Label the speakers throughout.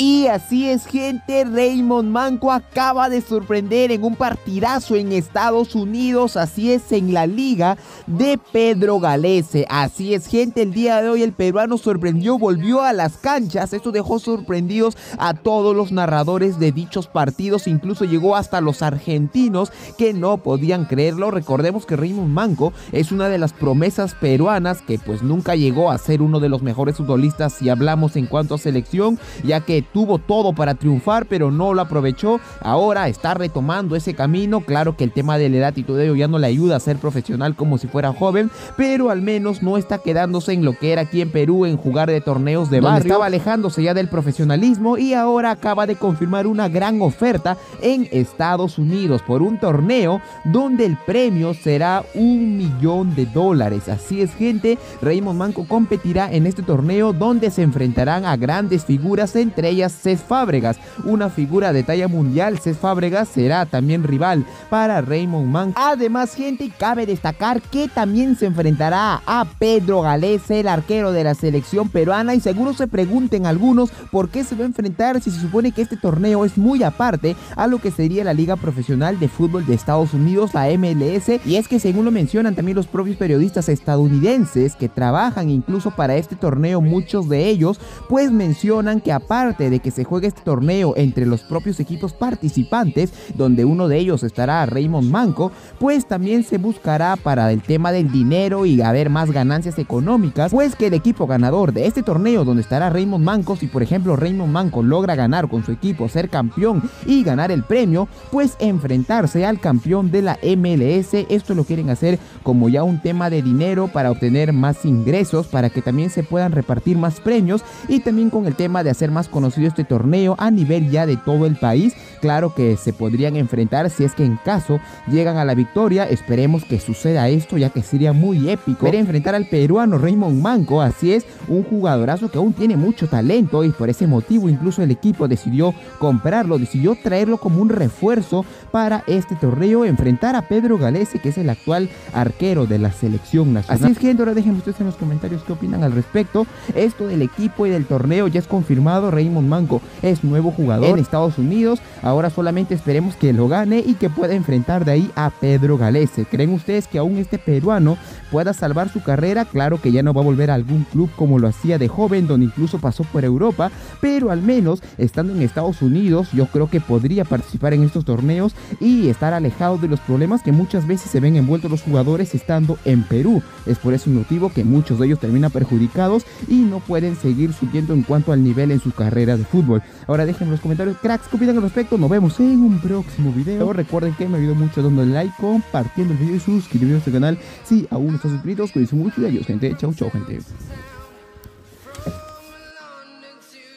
Speaker 1: Y así es, gente, Raymond Manco acaba de sorprender en un partidazo en Estados Unidos, así es, en la liga de Pedro Galese. Así es, gente, el día de hoy el peruano sorprendió, volvió a las canchas. Esto dejó sorprendidos a todos los narradores de dichos partidos, incluso llegó hasta los argentinos que no podían creerlo. Recordemos que Raymond Manco es una de las promesas peruanas que pues nunca llegó a ser uno de los mejores futbolistas si hablamos en cuanto a selección, ya que tuvo todo para triunfar pero no lo aprovechó. Ahora está retomando ese camino. Claro que el tema de la edad y todo ello ya no le ayuda a ser profesional como si fuera joven, pero al menos no está quedándose en lo que era aquí en Perú, en jugar de torneos de barrio. Estaba alejándose ya del profesionalismo y ahora acaba de confirmar una gran oferta en Estados Unidos por un torneo donde el premio será $1 millón. Así es, gente, Raymond Manco competirá en este torneo donde se enfrentarán a grandes figuras, entre ellas Cés Fábregas, una figura de talla mundial. Cés Fábregas será también rival para Raymond Manco. Además, gente, cabe destacar que también se enfrentará a Pedro Galese, el arquero de la selección peruana, y seguro se pregunten algunos por qué se va a enfrentar si se supone que este torneo es muy aparte a lo que sería la Liga Profesional de Fútbol de Estados Unidos, la MLS, y es que según lo mencionan también los propios periodistas estadounidenses que trabajan incluso para este torneo, muchos de ellos pues mencionan que aparte de que se juegue este torneo entre los propios equipos participantes, donde uno de ellos estará Raymond Manco, pues también se buscará para el tema del dinero y haber más ganancias económicas, pues que el equipo ganador de este torneo donde estará Raymond Manco, si por ejemplo Raymond Manco logra ganar con su equipo, ser campeón y ganar el premio, pues enfrentarse al campeón de la MLS. Esto lo quieren hacer como ya un tema de dinero para obtener más ingresos, para que también se puedan repartir más premios, y también con el tema de hacer más conocido este torneo a nivel ya de todo el país. Claro que se podrían enfrentar si es que en caso llegan a la victoria. Esperemos que suceda esto, ya que sería muy épico ver enfrentar al peruano Raymond Manco. Así es, un jugadorazo que aún tiene mucho talento y por ese motivo incluso el equipo decidió comprarlo, decidió traerlo como un refuerzo para este torneo, enfrentar a Pedro Galese, que es el actual arquero de la selección nacional. Así es, gente, ahora déjenme ustedes en los comentarios qué opinan al respecto. Esto del equipo y del torneo ya es confirmado. Raymond Manco es nuevo jugador en Estados Unidos. Ahora solamente esperemos que lo gane y que pueda enfrentar de ahí a Pedro Galese. ¿Creen ustedes que aún este peruano pueda salvar su carrera? Claro que ya no va a volver a algún club como lo hacía de joven, donde incluso pasó por Europa, pero al menos estando en Estados Unidos yo creo que podría participar en estos torneos y estar alejado de los problemas que muchas veces se ven envueltos los jugadores estando en Perú. Es por ese motivo que muchos de ellos terminan perjudicados y no pueden seguir subiendo en cuanto al nivel en su carrera de fútbol. Ahora déjenme en los comentarios, cracks, qué opinan al respecto. Nos vemos en un próximo video. Recuerden que me ayuda mucho dando like, compartiendo el video y suscribiéndose a este canal si aún no están suscritos. Cuídense mucho y adiós, gente. Chau, chau, gente.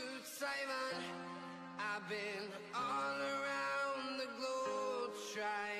Speaker 2: I've been all around the globe trying